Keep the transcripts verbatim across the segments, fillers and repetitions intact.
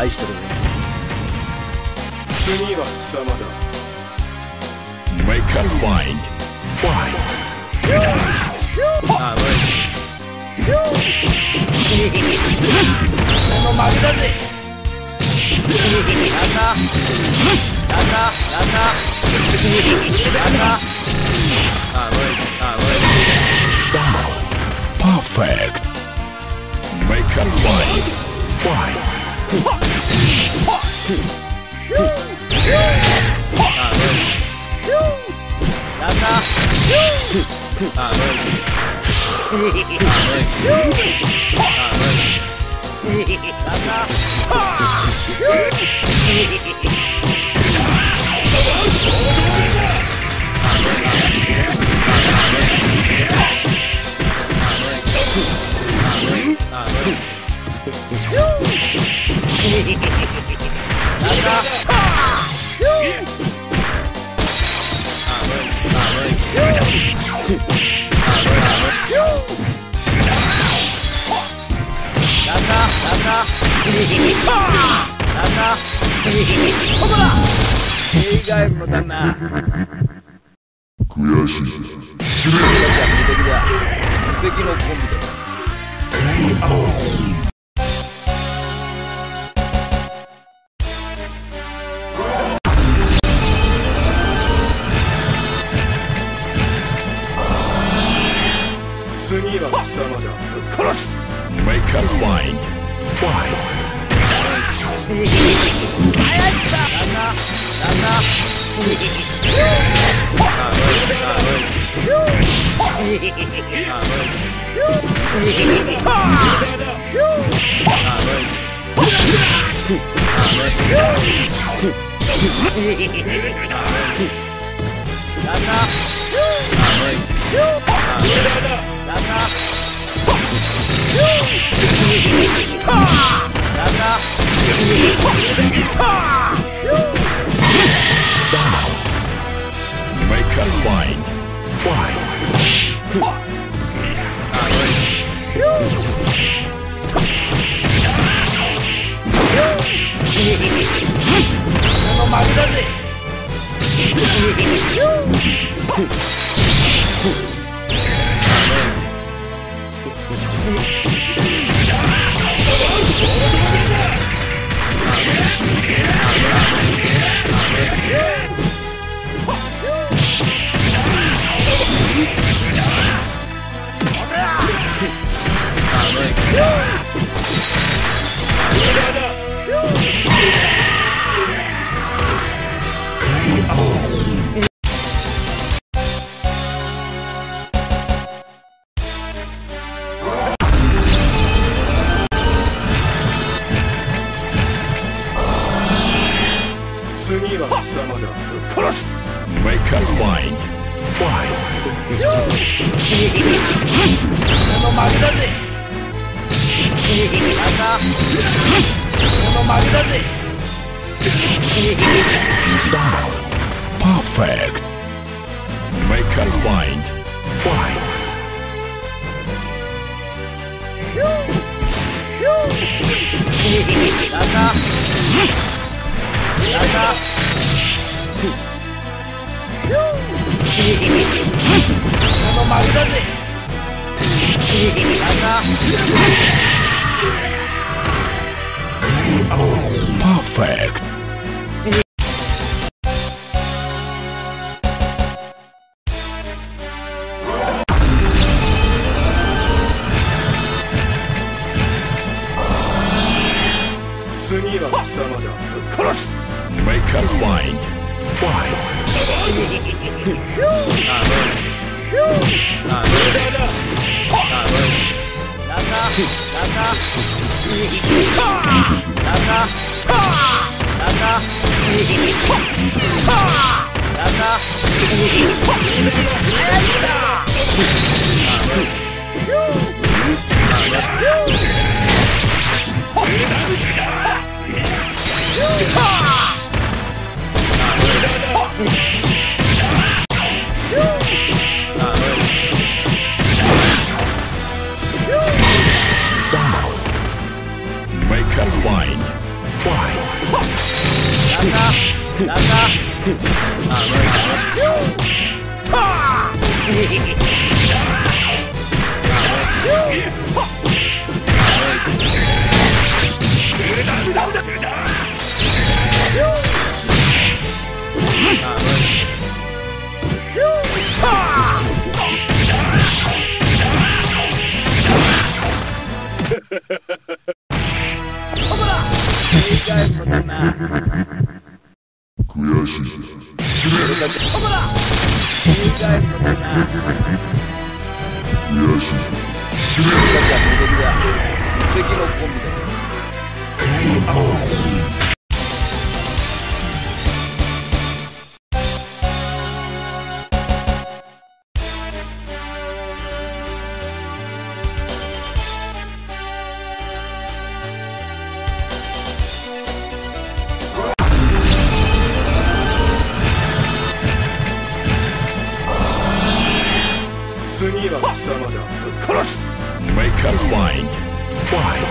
愛してるよ。 次は貴様だ。 Make a mind. Fight. Ah, right. この負けだぜ。やったやったやったやった。Ah, right. Ah, right. Perfect. Make a mind. Fight. Ah, right. やったあ、ノイズあ、ノイズあ、ノイズやった悔しい。死ね。 無敵のコンビだ。 次は貴様だ。殺す。 Make a mind. Fight. Make a mind. Fight. 次は貴様だ。殺す。 Make a mind. Fight. この負けだぜ。やったこの負けだぜ。 Perfect. Make a mind. Fight. やったやったこの負けだぜ。やった Perfect. Make a mind. Fight. Make a mind. Fight. 敵のコンビだ。 次は貴様だ。殺す。 Make up mind. Fight.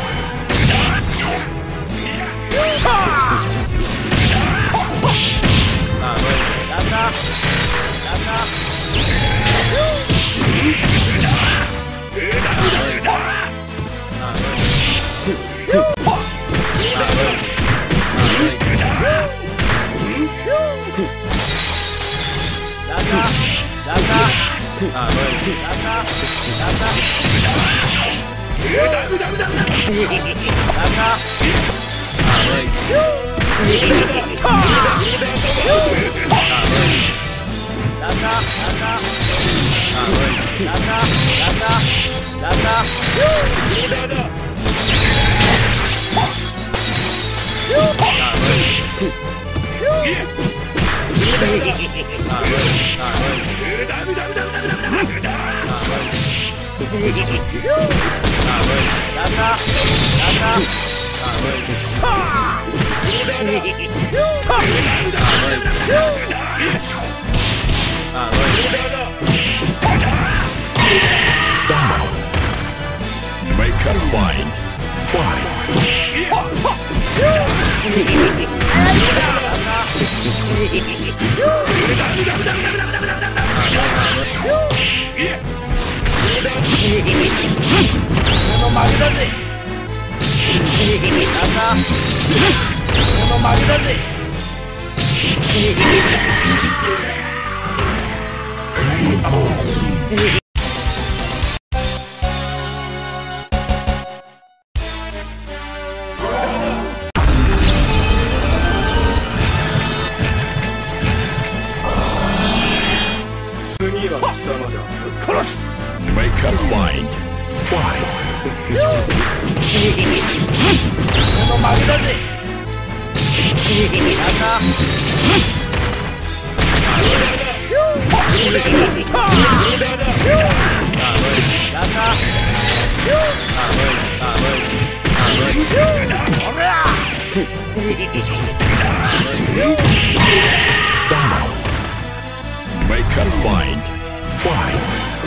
Make up mind. Fight. 次は貴様だ。殺す。 Make up mind. Fight. Make up mind. Fight.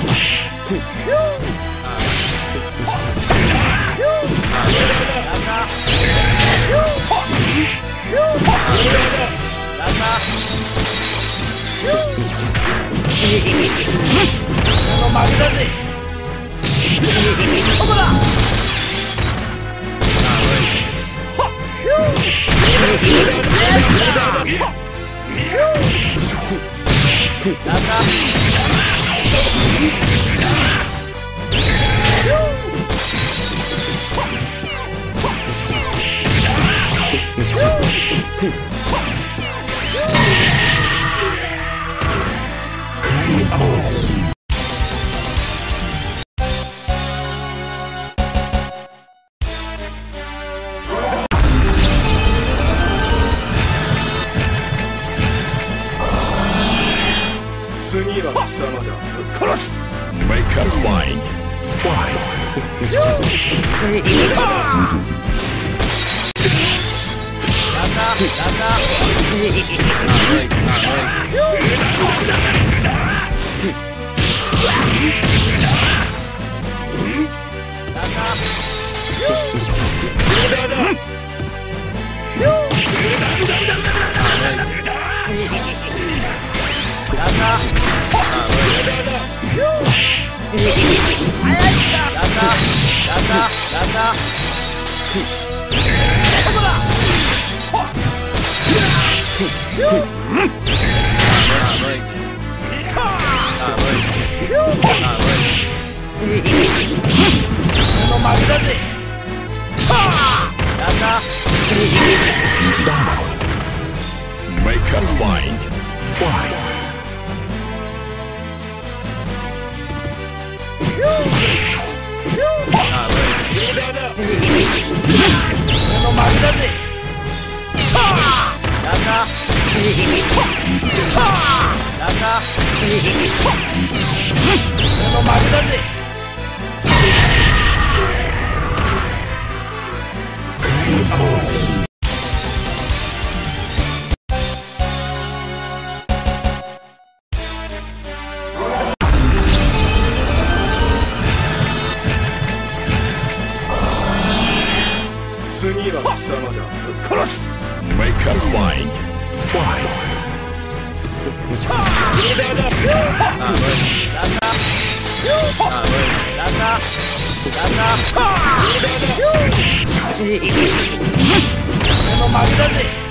次は貴様だ。殺す。 Make up mind. Fight. Make up mind. Fight. 俺の負けだぜ。 次は貴様だ。殺す。 Make up mind. Fight. ああ、無理。ランナー。ああ、無理。ランナー。ランナー。俺の負けだぜ。